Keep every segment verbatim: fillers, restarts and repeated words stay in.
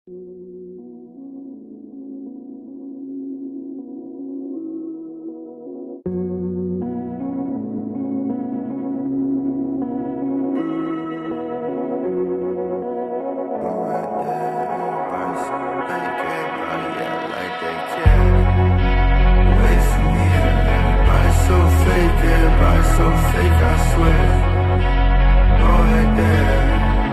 So fake, I swear. Go right there.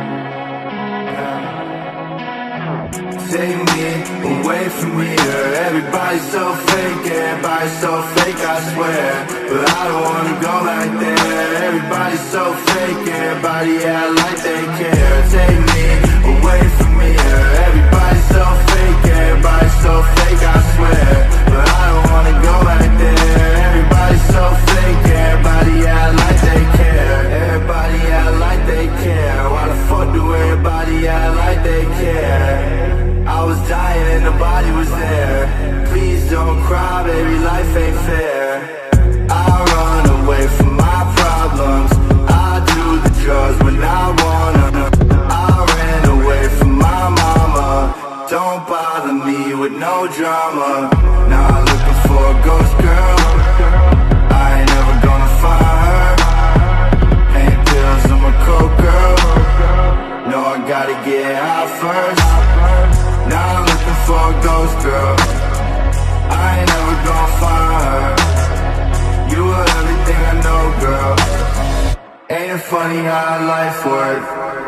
Yeah. Take me away from here. Everybody's so fake, everybody's so fake, I swear. But I don't wanna go back there. Everybody's so fake, everybody act like they care. Take me away from here. Everybody's so fake, everybody's so fake, I swear. But I don't wanna go back there. Everybody's so fake, everybody act like they care. Everybody act like they care. Why the fuck do everybody act like they care? I was dying and nobody was there. Please don't cry, baby, life ain't fair. I run away from my problems. I do the drugs when I wanna. I ran away from my mama. Don't bother me with no drama. Now I'm looking for a ghost girl. I ain't never gonna find her. Pain pills, I'm a coke girl. No, I gotta get out first. Now I'm looking for a ghost girl. I ain't never gonna find her. You were everything I know, girl. Ain't it funny how life works?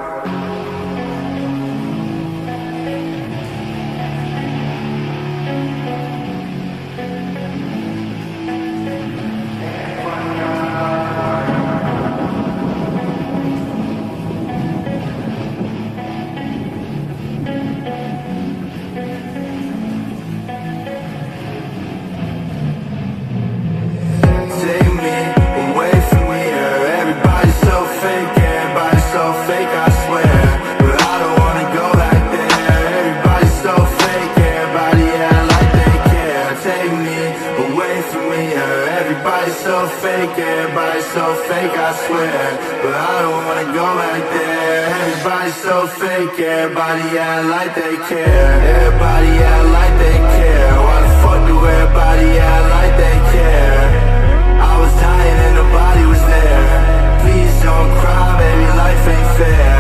Everybody's so fake, everybody's so fake, I swear. But I don't wanna go back there. Everybody's so fake, everybody act like they care. Everybody act like they care. Why the fuck do everybody act like they care? I was dying and nobody was there. Please don't cry, baby, life ain't fair.